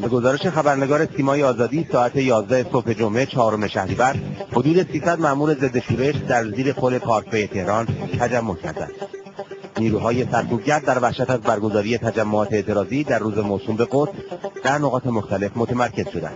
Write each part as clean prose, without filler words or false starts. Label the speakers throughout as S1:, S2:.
S1: به گزارش خبرنگار سیمای آزادی ساعت 11 صبح جمعه 4 شهریور حدود 300 مأمور ضد شورش در زیر پل پارکوی تهران تجمع کردند. نیروهای سرکوبگر در وحشت از برگزاری تجمعات اعتراضی در روز موسوم به قدس در نقاط مختلف متمرکز شدند.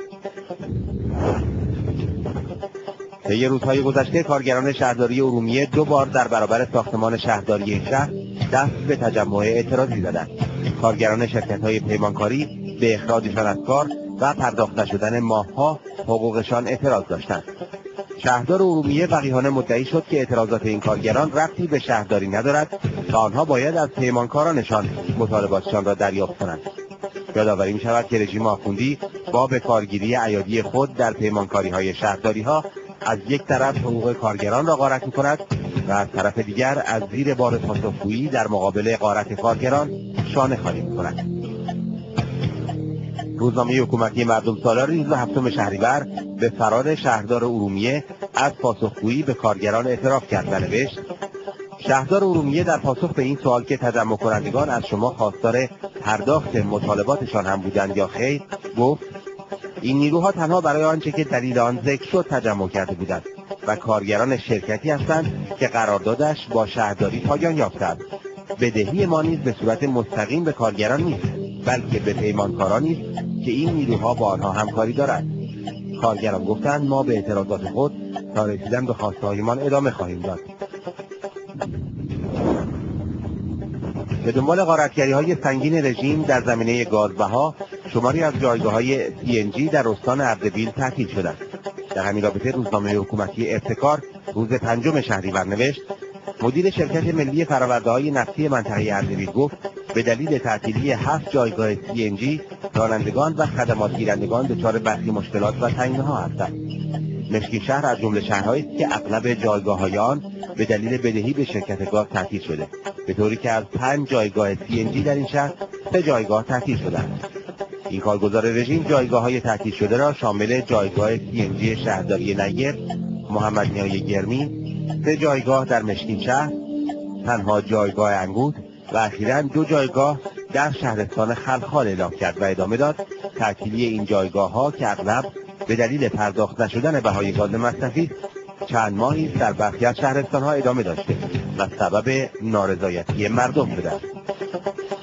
S1: طی روزهای گذشته کارگران شهرداری ارومیه 2 بار در برابر ساختمان شهرداری این شهر دست به تجمع اعتراضی زدند. کارگران شرکت‌های پیمانکاری به اخراجشان از کار و پرداخت نشدن ماه‌ها حقوقشان اعتراض داشتند. شهردار ارومیه وقیحانه مدعی شد که اعتراضات این کارگران ربطی به شهرداری ندارد و آنها باید از پیمانکارانشان مطالباتشان را دریافت کنند. یادآوری می‌شود که رژیم آخوندی با به کارگیری ایادی خود در پیمانکاری‌های شهرداری‌ها از یک طرف حقوق کارگران را غارت می‌کند و از طرف دیگر از زیر بار پاسخگویی در مقابل غارت کارگران شانه خالی می‌کند. روزنامه حکومتی مردم سالار روز 7 شهریور به فرار شهردار ارومیه از پاسخگویی به کارگران اعتراف کرد و نوشت: شهردار ارومیه در پاسخ به این سوال که تجمع کنندگان از شما خواستار پرداخت مطالباتشان هم بودند یا خیر، گفت این نیروها تنها برای آنچه که دلیل آن ذکر شد تجمع کرده بودند و کارگران شرکتی هستند که قراردادش با شهرداری پایان یافته است. بدهی ما نیز به صورت مستقیم به کارگران نیست، بلکه به پیمانکارانی است که این نیروها با آنها همکاری دارند. کارگران گفتند ما به اعتراضات خود تا رسیدن به خواسته‌هایمان ادامه خواهیم داد. به دنبال غارتگری‌های سنگین رژیم در زمینه گازبها، شماری از جایگاه‌های CNG در استان اردبیل تعطیل شدند. در همین رابطه روزنامه حکومتی ابتکار روز 5 شهریور نوشت: مدیر شرکت ملی فرآورده‌های نفتی منطقه اردبیل گفت به دلیل تعطیلی 7 جایگاه CNG رانندگان و خدمات گیرندگان دچار برخی مشکلات و تنگناها هستند. مشکی شهر از جمله شهرهایی است که اغلب جایگاه‌های آن به دلیل بدهی به شرکت گاز تعطیل شده، به طوری که از 5 جایگاه CNG در این شهر 3 جایگاه تعطیل شده‌اند. این کارگزار رژیم جایگاه‌های تعطیل شده را شامل جایگاه CNG شهرداری نیر، محمد نیای گرمی، 3 جایگاه در مشکین شهر، تنها جایگاه انگود و اخیراً 2 جایگاه در شهرستان خلخال اعلام کرد و ادامه داد تعطیلی این جایگاه‌ها که اغلب به دلیل پرداخت نشدن بهای گاز مصرفی چند ماهی در برخی از شهرستان‌ها ادامه داشته و سبب نارضایتی مردم شده است.